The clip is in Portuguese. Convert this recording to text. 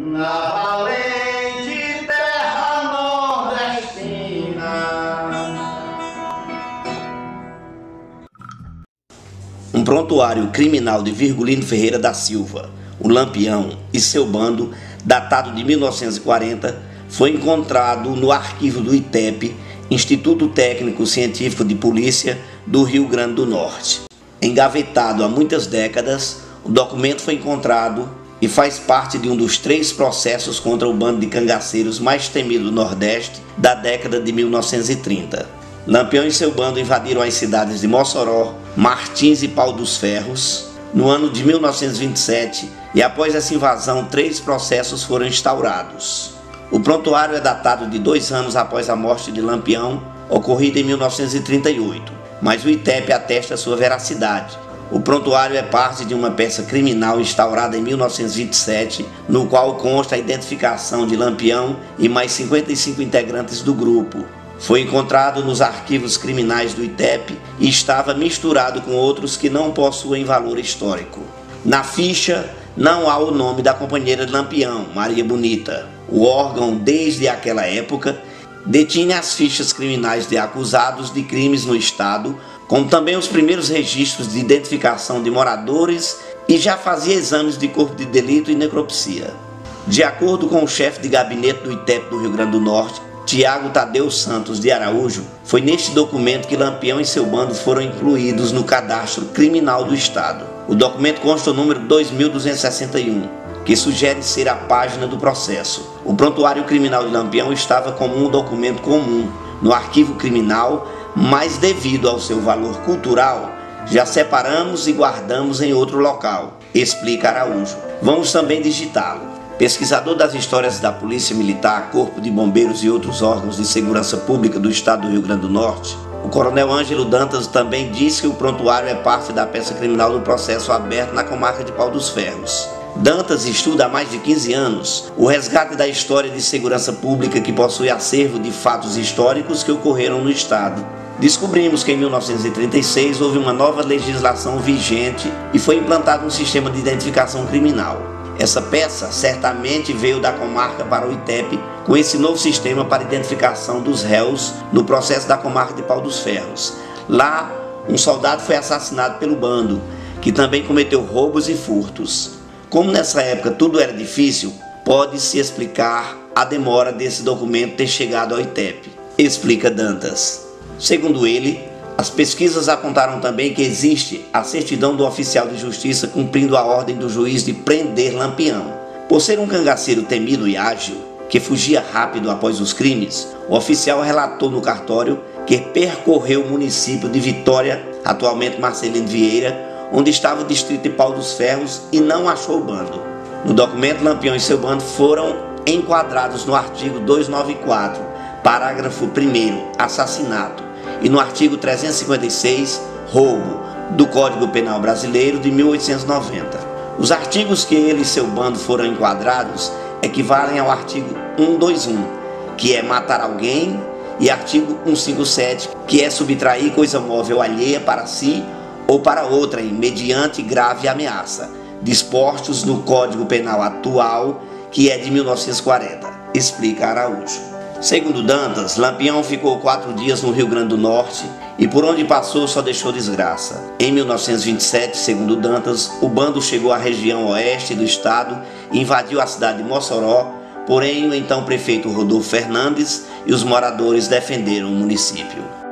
na valente terra nordestina. Um prontuário criminal de Virgulino Ferreira da Silva, o Lampião, e seu bando, datado de 1940, foi encontrado no arquivo do ITEP, Instituto Técnico Científico de Polícia do Rio Grande do Norte. Engavetado há muitas décadas, o documento foi encontrado e faz parte de um dos 3 processos contra o bando de cangaceiros mais temido do Nordeste da década de 1930. Lampião e seu bando invadiram as cidades de Mossoró, Martins e Pau dos Ferros no ano de 1927 e após essa invasão 3 processos foram instaurados. O prontuário é datado de 2 anos após a morte de Lampião, ocorrida em 1938, mas o ITEP atesta sua veracidade. O prontuário é parte de uma peça criminal instaurada em 1927, no qual consta a identificação de Lampião e mais 55 integrantes do grupo. Foi encontrado nos arquivos criminais do ITEP e estava misturado com outros que não possuem valor histórico. Na ficha não há o nome da companheira de Lampião, Maria Bonita. O órgão, desde aquela época, detinha as fichas criminais de acusados de crimes no estado, como também os primeiros registros de identificação de moradores e já fazia exames de corpo de delito e necropsia. De acordo com o chefe de gabinete do ITEP do Rio Grande do Norte, Tiago Tadeu Santos de Araújo, foi neste documento que Lampião e seu bando foram incluídos no cadastro criminal do estado. O documento consta o número 2261, que sugere ser a página do processo. O prontuário criminal de Lampião estava como um documento comum no arquivo criminal, mas devido ao seu valor cultural, já separamos e guardamos em outro local, explica Araújo. Vamos também digitá-lo. Pesquisador das histórias da Polícia Militar, Corpo de Bombeiros e outros órgãos de segurança pública do estado do Rio Grande do Norte, o coronel Ângelo Dantas também diz que o prontuário é parte da peça criminal do processo aberto na comarca de Pau dos Ferros. Dantas estuda há mais de 15 anos o resgate da história de segurança pública que possui acervo de fatos históricos que ocorreram no estado. Descobrimos que em 1936 houve uma nova legislação vigente e foi implantado um sistema de identificação criminal. Essa peça certamente veio da comarca para o ITEP com esse novo sistema para identificação dos réus no processo da comarca de Pau dos Ferros. Lá, um soldado foi assassinado pelo bando, que também cometeu roubos e furtos. Como nessa época tudo era difícil, pode-se explicar a demora desse documento ter chegado ao ITEP, explica Dantas. Segundo ele, as pesquisas apontaram também que existe a certidão do oficial de justiça cumprindo a ordem do juiz de prender Lampião. Por ser um cangaceiro temido e ágil, que fugia rápido após os crimes, o oficial relatou no cartório que percorreu o município de Vitória, atualmente Marcelino Vieira, onde estava o distrito de Pau dos Ferros, e não achou o bando. No documento, Lampião e seu bando foram enquadrados no artigo 294, parágrafo 1º, assassinato, e no artigo 356, roubo, do Código Penal Brasileiro de 1890. Os artigos que ele e seu bando foram enquadrados equivalem ao artigo 121, que é matar alguém, e artigo 157, que é subtrair coisa móvel alheia para si ou para outrem, mediante grave ameaça, dispostos no Código Penal atual, que é de 1940, explica Araújo. Segundo Dantas, Lampião ficou 4 dias no Rio Grande do Norte e por onde passou só deixou desgraça. Em 1927, segundo Dantas, o bando chegou à região oeste do estado e invadiu a cidade de Mossoró, porém o então prefeito Rodolfo Fernandes e os moradores defenderam o município.